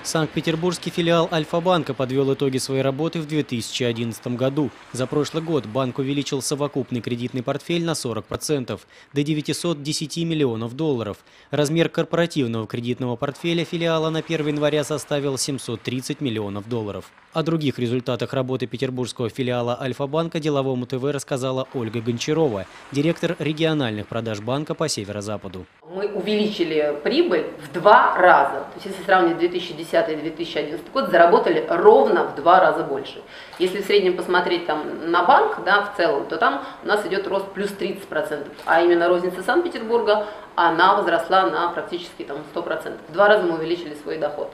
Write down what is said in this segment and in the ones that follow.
Санкт-Петербургский филиал Альфа-банка подвел итоги своей работы в 2011 году. За прошлый год банк увеличил совокупный кредитный портфель на 40%, до 910 миллионов долларов. Размер корпоративного кредитного портфеля филиала на 1 января составил 730 миллионов долларов. О других результатах работы петербургского филиала Альфа-банка деловому ТВ рассказала Ольга Гончарова, директор региональных продаж банка по Северо-Западу. Мы увеличили прибыль в 2 раза. То есть, если сравнивать 2010 и 2011 год, заработали ровно в 2 раза больше. Если в среднем посмотреть там, на банк, да, в целом, то там у нас идет рост плюс 30%. А именно розница Санкт-Петербурга, она возросла на практически там, 100%. В 2 раза мы увеличили свой доход.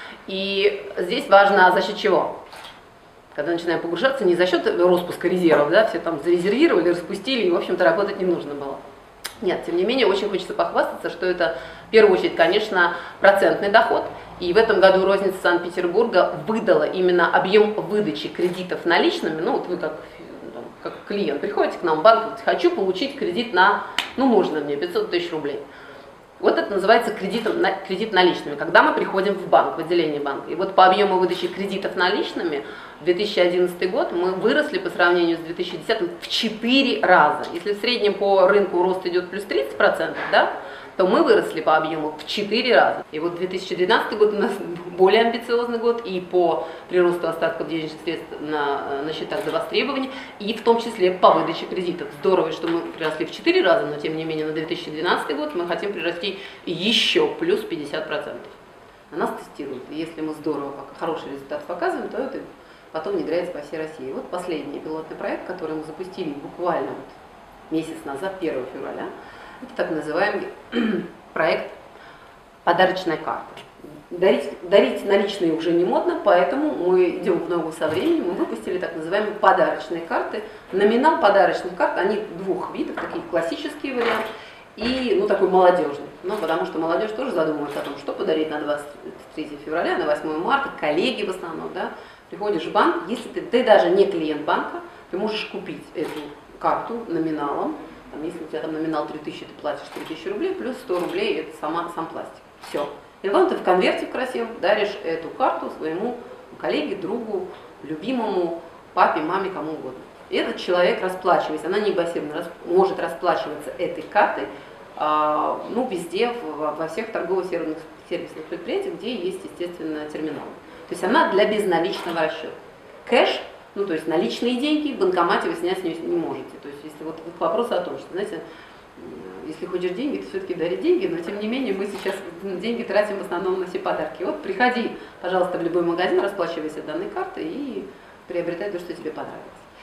И здесь важно за счет чего? Когда начинаем погружаться, не за счет распуска резервов, да, все там зарезервировали, распустили, и, в общем-то, работать не нужно было. Нет, тем не менее, очень хочется похвастаться, что это, в первую очередь, конечно, процентный доход. И в этом году розница Санкт-Петербурга выдала именно объем выдачи кредитов наличными. Ну, вот вы как клиент приходите к нам в банк, говорите, хочу получить кредит на, ну, можно мне, 500 тысяч рублей. Вот это называется кредит наличными, когда мы приходим в банк, в отделение банка. И вот по объему выдачи кредитов наличными в 2011 год мы выросли по сравнению с 2010 в 4 раза. Если в среднем по рынку рост идет плюс 30%, да, то мы выросли по объему в 4 раза. И вот 2012 год у нас более амбициозный год и по приросту остатков денежных средств на счетах до востребования, и в том числе по выдаче кредитов. Здорово, что мы приросли в 4 раза, но тем не менее на 2012 год мы хотим прирасти еще плюс 50%. А нас тестируют. И если мы здорово, хороший результат показываем, то это потом внедряется по всей России. Вот последний пилотный проект, который мы запустили буквально месяц назад, 1 февраля, это так называемый проект подарочной карты. Дарить наличные уже не модно, поэтому мы идем в ногу со временем. Мы выпустили так называемые подарочные карты. Номинал подарочных карт, они 2 видов, такие классические варианты и ну, такой молодежный. Ну, потому что молодежь тоже задумывается о том, что подарить на 23 февраля, на 8 марта, коллеги в основном, да. Приходишь в банк, если ты даже не клиент банка, ты можешь купить эту карту номиналом. Если у тебя там номинал 3000, ты платишь 3000 рублей, плюс 100 рублей это сам пластик. Все. И потом ты в конверте красивом даришь эту карту своему коллеге, другу, любимому, папе, маме, кому угодно. И этот человек, расплачиваясь, аноним-пассивно может расплачиваться этой картой ну, везде, во всех торгово-сервисных предприятиях, где есть, естественно, терминал. То есть она для безналичного расчета. Кэш, ну, то есть наличные деньги, в банкомате вы снять не можете. То есть, если вот вопрос о том, что, знаете, если хочешь деньги, то все-таки дари деньги, но тем не менее мы сейчас деньги тратим в основном на все подарки. Вот приходи, пожалуйста, в любой магазин, расплачивайся данной картой и приобретай то, что тебе понравится.